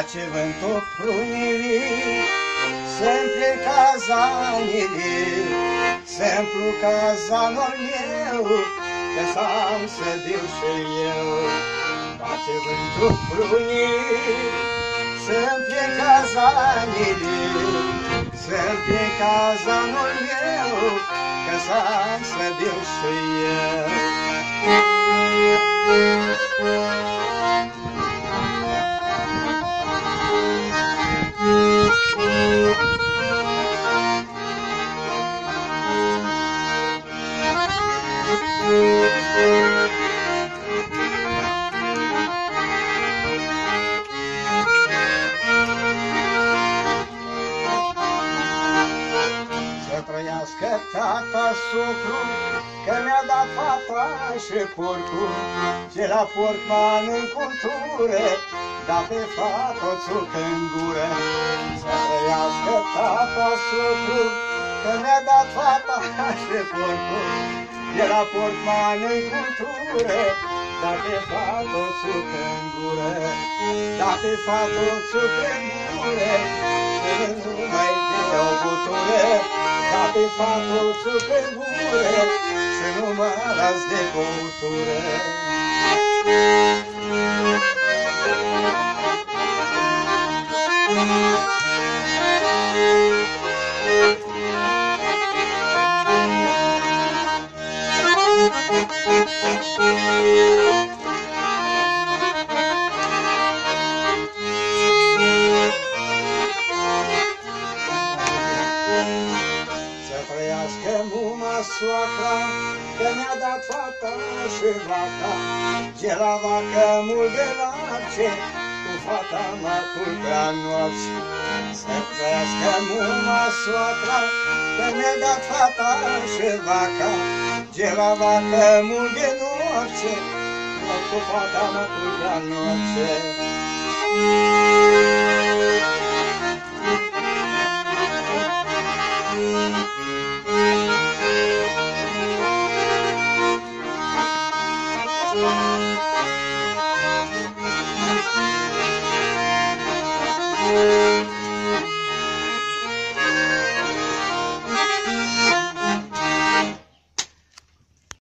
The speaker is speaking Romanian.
Face vântul prunii, să-mi cazanile, să-mi plu cazanul meu, că s-am să biu și eu. Face vântul prunii, să-mi cazanile, să-mi cazanul meu, că s-am să biu și eu. Să trăiască tata socru, că mi-a dat fata și porcul, ce la portman în cultură, da pe fata o țucă în gură. Să trăiască tata socru, că mi-a dat fata și porcul, ce la portman în cultură, da pe fata o țucă în gură. Da pe fata o țucă în gură, și nu mai de o butură. Da pe fata o țucă în gură, și nu mă las de băutură. Să trăiască muma soacra, că mi-a dat fata și vaca, ce la vacă mult de lapte, cu fata mă culcă noapte. Să trăiască muma soacra, că mi-a dat fata și vaca, ce la vacă mult de noapte, cu fata mă culcă noapte.